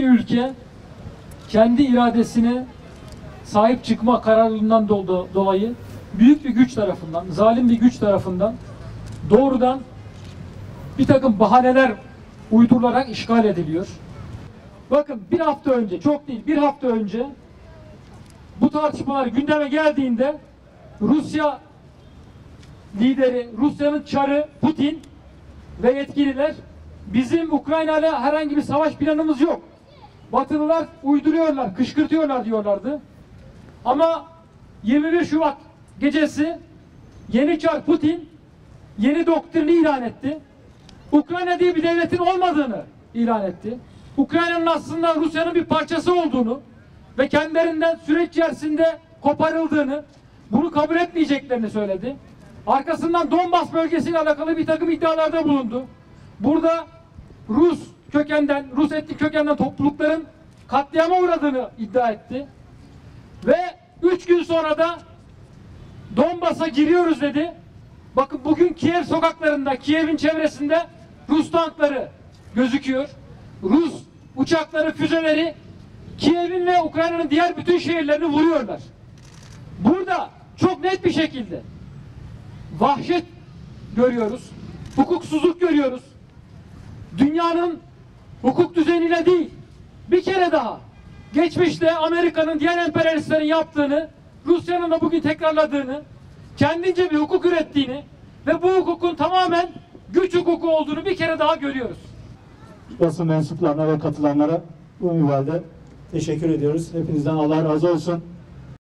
ülke kendi iradesine sahip çıkma kararlılığından dolayı büyük bir güç tarafından, zalim bir güç tarafından doğrudan bir takım bahaneler uydurularak işgal ediliyor. Bakın bir hafta önce, çok değil bir hafta önce bu tartışmalar gündeme geldiğinde Rusya lideri, Rusya'nın çarı Putin ve yetkililer bizim Ukrayna ile herhangi bir savaş planımız yok. Batılılar uyduruyorlar, kışkırtıyorlar diyorlardı. Ama 21 Şubat gecesi yeni çar Putin yeni doktrini ilan etti. Ukrayna diye bir devletin olmadığını ilan etti. Ukrayna'nın aslında Rusya'nın bir parçası olduğunu ve kendilerinden süreç içerisinde koparıldığını, bunu kabul etmeyeceklerini söyledi. Arkasından Donbas bölgesiyle alakalı bir takım iddialarda bulundu. Burada Rus etnik kökenden toplulukların katliama uğradığını iddia etti. Ve 3 gün sonra da Donbas'a giriyoruz dedi. Bakın bugün Kiev sokaklarında, Kiev'in çevresinde Rus tankları gözüküyor. Rus uçakları, füzeleri Kiev'in ve Ukrayna'nın diğer bütün şehirlerini vuruyorlar. Burada çok net bir şekilde vahşet görüyoruz, hukuksuzluk görüyoruz. Dünyanın hukuk düzeniyle değil, bir kere daha geçmişte Amerika'nın diğer emperyalistlerin yaptığını, Rusya'nın da bugün tekrarladığını, kendince bir hukuk ürettiğini ve bu hukukun tamamen güç hukuku olduğunu bir kere daha görüyoruz. Basın mensuplarına ve katılanlara bu minvalde teşekkür ediyoruz. Hepinizden Allah razı olsun.